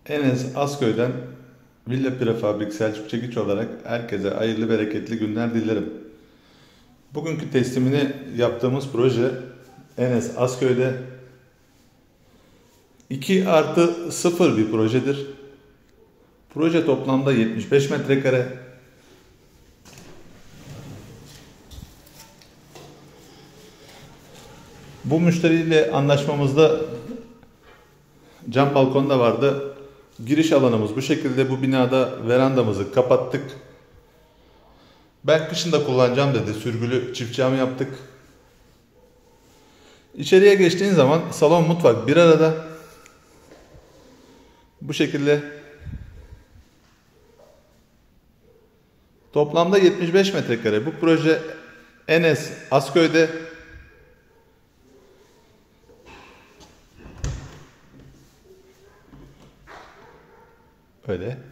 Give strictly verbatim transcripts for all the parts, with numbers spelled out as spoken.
Enes Asköy'den Villa Prefabrik Selçuk Çekiç olarak herkese hayırlı bereketli günler dilerim. Bugünkü teslimini yaptığımız proje Enes Asköy'de iki artı sıfır bir projedir. Proje toplamda yetmiş beş metrekare. Bu müşteriyle anlaşmamızda cam balkon da vardı. Giriş alanımız bu şekilde. Bu binada verandamızı kapattık. Ben kışın da kullanacağım dedi. Sürgülü çift cam yaptık. İçeriye geçtiğin zaman salon mutfak bir arada. Bu şekilde. Toplamda yetmiş beş metrekare. Bu proje Enes Asköy'de. Öyle.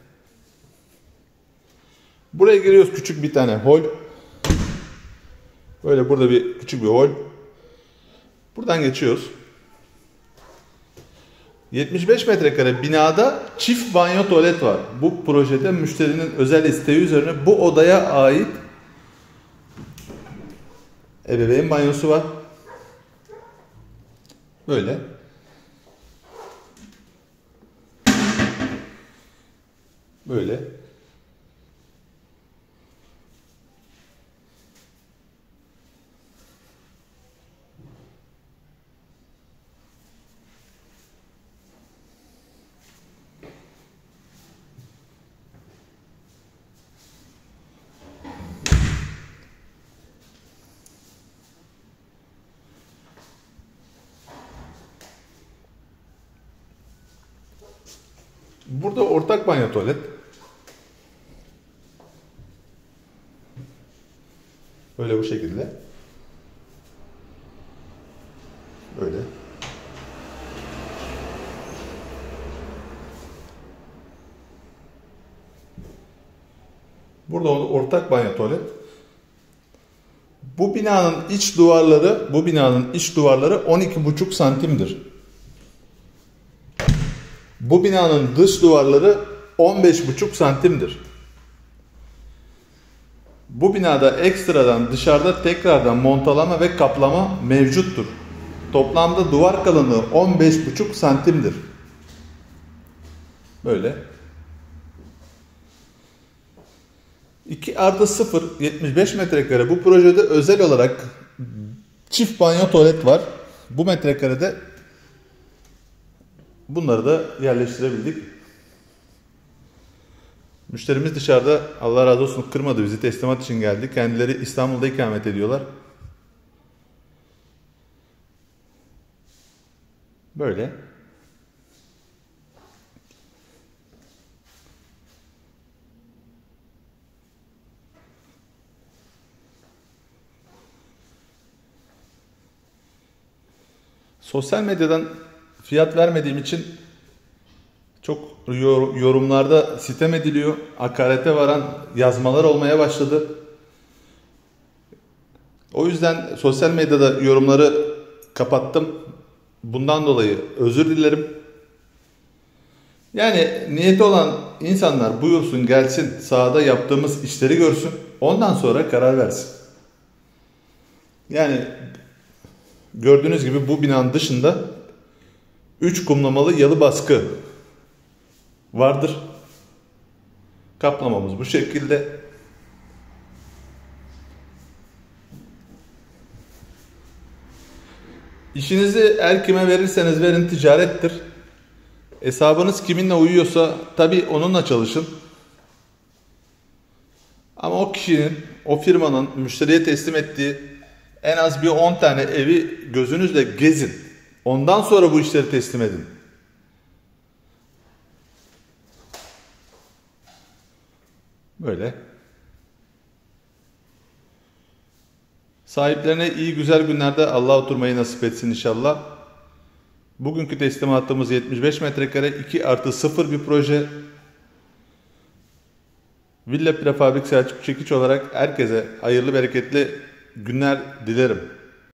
Buraya giriyoruz, küçük bir tane hol. Böyle burada bir küçük bir hol. Buradan geçiyoruz. yetmiş beş metrekare binada çift banyo tuvalet var. Bu projede müşterinin özel isteği üzerine bu odaya ait ebeveyn banyosu var. Böyle. Böyle. Burada ortak banyo tuvalet. Böyle bu şekilde. Böyle. Burada ortak banyo tuvalet. Bu binanın iç duvarları, bu binanın iç duvarları on iki buçuk santimdir. Bu binanın dış duvarları on beş buçuk santimdir. Bu binada ekstradan dışarıda tekrardan montalama ve kaplama mevcuttur. Toplamda duvar kalınlığı on beş buçuk santimdir. Böyle. iki artı sıfır yetmiş beş metrekare. Bu projede özel olarak çift banyo tuvalet var. Bu metrekarede bunları da yerleştirebildik. Müşterimiz dışarıda, Allah razı olsun, kırmadı bizi, teslimat için geldi. Kendileri İstanbul'da ikamet ediyorlar. Böyle. Sosyal medyadan fiyat vermediğim için çok yorumlarda sitem ediliyor. Hakarete varan yazmalar olmaya başladı. O yüzden sosyal medyada yorumları kapattım. Bundan dolayı özür dilerim. Yani niyeti olan insanlar buyursun, gelsin, sahada yaptığımız işleri görsün. Ondan sonra karar versin. Yani gördüğünüz gibi bu binanın dışında üç kumlamalı yalı baskı vardır. Kaplamamız bu şekilde. İşinizi her kime verirseniz verin, ticarettir. Hesabınız kiminle uyuyorsa tabii onunla çalışın. Ama o kişinin, o firmanın müşteriye teslim ettiği en az bir on tane evi gözünüzle gezin. Ondan sonra bu işleri teslim edin. Böyle. Sahiplerine iyi güzel günlerde Allah oturmayı nasip etsin inşallah. Bugünkü teslimatımız yetmiş beş metrekare, iki artı sıfır bir proje. Villa Prefabrik Selçuk Çekiç olarak herkese hayırlı bereketli günler dilerim.